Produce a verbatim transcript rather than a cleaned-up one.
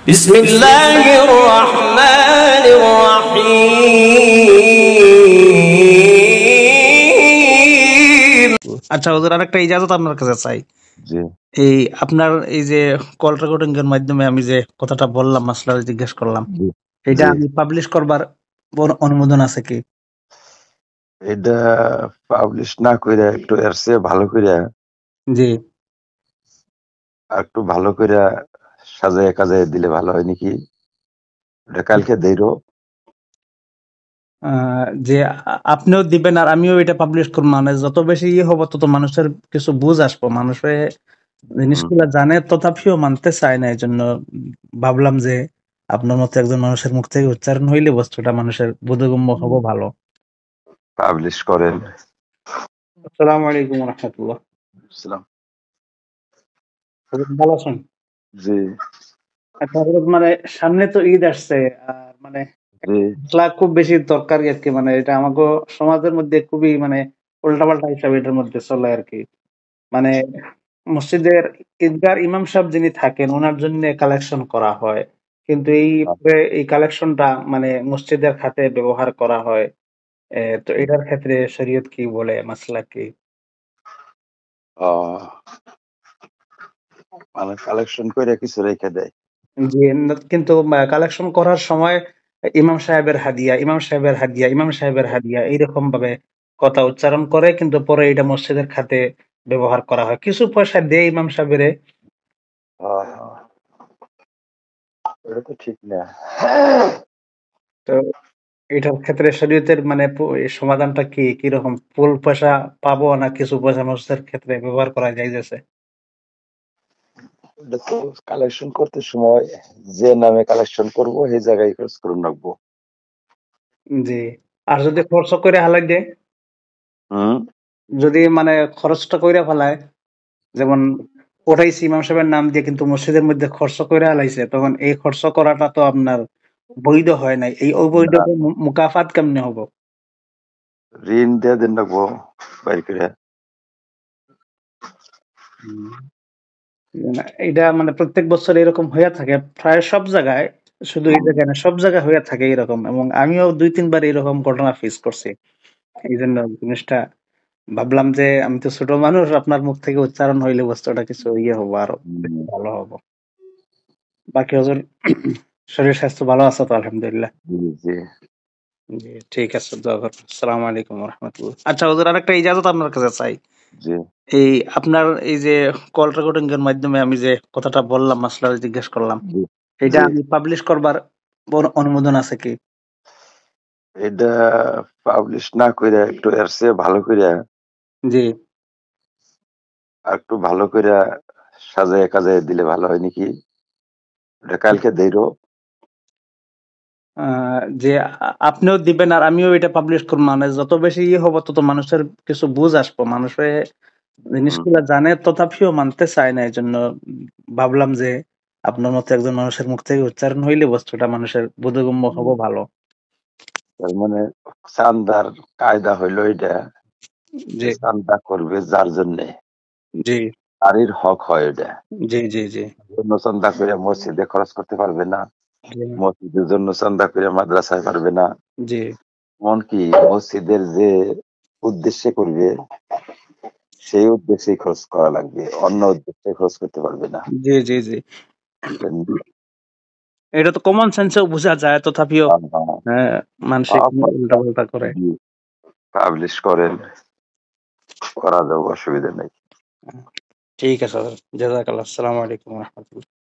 بسم الله الرحمن الرحيم আচ্ছা হুজুর আরেকটা ইজাজত আপনার কাছে চাই। জি এই আপনার এই যে কল রেকর্ডিং এর মাধ্যমে আমি যে কথাটা বললাম, মাসলা জিজ্ঞেস করলাম, জি এটা জি আমি পাবলিশ করবার বর- অনুমোদন আছে কি? এটা পাবলিশ না কইরা একটু এর চেয়ে ভালো কইরা জি। আর একটু ভালো কইরা সাজায় কাজায় দিলে ভালো হয় নাকি? এটা কালকে দেইরো। আহ, যে আ- আপনিও দিবেন আর আমিও এটা পাবলিশ করবো, মানে যত বেশি ইয়ে হবো তত মানুষের কিছু বুঝ আসবো, মানুষের হুম, জিনিসগুলা জানে তথাপিও মানতে চায় না। এই জন্য ভাবলাম যে আপনার মতো একজন মানুষের মুখ থেকে উচ্চারণ হইলে বস্তুটা মানুষের বোধগম্য হুম, হবো ভালো। পাবলিশ করেন। আসসালামু আলাইকুম রহমতুল্লাহ। সালাম। ভালো আছেন? জি আচ্ছা হযরত, মানে সামনে তো ঈদ আসছে, আর মানে জি খেলা খুব বেশি দরকারি আর কি, মানে এটা আমাকে সমাজের মধ্যে খুবই মানে উল্টাপাল্টা হিসাবে এটার মধ্যে চলে আর কি। মানে মসজিদের ঈদগার ইমাম সাহেব যিনি থাকেন ওনার জন্য কালেকশন করা হয়, কিন্তু এই এই কালেকশনটা মানে মসজিদের খাতে ব্যবহার করা হয়। এ, তো এটার ক্ষেত্রে শরীয়ত কি বলে, মাসলা কি? আহ, মানে কালেকশন কইরা কিছু রেখে দেয়। যে ন- কিন্তু কালেকশন করার সময় ইমাম সাহেবের হাদিয়া, ইমাম সাহেবের হাদিয়া, ইমাম সাহেবের হাদিয়া এইরকম ভাবে কথা উচ্চারণ করে, কিন্তু পরে এটা মসজিদের খাতে ব্যবহার করা হয়, কিছু পয়সা দেয় ইমাম সাহেবের। আহ, এটা তো ঠিক না। তো এটার ক্ষেত্রে শরীয়তের মানে পু- এই সমাধানটা কি, কিরকম? ফুল পয়সা পাবো না কিছু পয়সা মসজিদের ক্ষেত্রে ব্যবহার করা যাইতেছে? এটা তো কালেকশন করতে সময় যে নামে কালেকশন করব সেই জায়গায় খরচ করুন রাখবো। জি। আর যদি খরচ করে হালাই দেয়, হুম, যদি মানে খরচটা কইরা ফেলায়, যেমন ওঠাইছি ইমাম সাহেবের নাম দিয়ে কিন্তু মসজিদের মধ্যে খরচ করে হালাইছে, তখন এই খরচ করাটা তো আপনার বৈধ হয় নাই, এই অবৈধ না, মুকাফাত কেমনে হবো? ঋণ দিয়ে দিন রাখবো বাইর করে। হুম। না, এটা মানে প্রত্যেক বছর এরকম হয়ে থাকে প্রায় সব জায়গায়, শুধু এই জায়গায় না, সব জায়গায় হয়ে থাকে এরকম, এবং আমিও দুই তিনবার এরকম ঘটনা ফেস করছি। এই জন্য জিনিসটা ভাবলাম যে আমি তো ছোট মানুষ, আপনার মুখ থেকে উচ্চারণ হইলে বস্তুটা কিছু ইয়ে হবো, আরো বেশি হুম, ভালো হবো। বাকি হজুর শরীর স্বাস্থ্য ভালো আছে তো? আলহামদুলিল্লাহ। জি জি জি, ঠিক আছে, দোয়া করবেন। আসসালামু আলাইকুম রহমতুল্লাহ। আচ্ছা হুজুর আরেকটা ইজাজত আপনার কাছে চাই। জি এই আপনার এই যে কল রেকর্ডিং এর মাধ্যমে আমি যে কথাটা বললাম, মাসলা জিজ্ঞেস করলাম, জি এটা জি আমি পাবলিশ করবার বর- অনুমোদন আছে কি? এটা পাবলিশ না কইরা একটু এর চেয়ে ভালো কইরা জি। আর একটু ভালো কইরা সাজায় কাজায় দিলে ভালো হয় নাকি? এটা কালকে দেইরো। আহ, যে আ- আপনিও দিবেন আর আমিও এটা পাবলিশ করবো, মানে যত বেশি ইয়ে হবো তত মানুষের কিছু বুঝ আসবো, মানুষের হুম, জিনিসগুলা জানে তথাপিও মানতে চায় না। এই জন্য ভাবলাম যে আপনার মতো একজন মানুষের মুখ থেকে উচ্চারণ হইলে বস্তুটা মানুষের বোধগম্য হুম। হবো ভালো। তার মানে চান্দার কায়দা হইলো এটা জি যে চান্দা করবে যার জন্যে জি তারই হক হয় এটা। জি জি জি জন্য চান্দা করে মসজিদে খরচ করতে পারবে না, জি মসজিদের জন্য চান্দা করে মাদ্রাসায় পারবে না, জি এমনকি মসজিদের যে উদ্দেশ্যে করবে সেই উদ্দেশ্যেই খরচ করা লাগবে, অন্য উদ্দেশ্যে খরচ করতে পারবে না। জি জি জি এটা তো কমন সেন্সেও বোঝা যায়, তথাপিও হ্যাঁ, মানসিক উল্টা পাল্টা করে। পাবলিশ করেন, করা যাবে, অসুবিধা নেই। ঠিক আছে, জাযাকাল্লাহ। আসসালামু আলাইকুম রহমতুল্লাহ।